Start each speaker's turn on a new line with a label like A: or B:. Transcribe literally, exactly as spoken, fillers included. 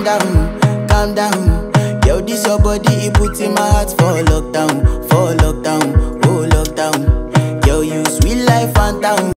A: down, calm down. Yo, this your body, it puts in my heart for lockdown, for lockdown.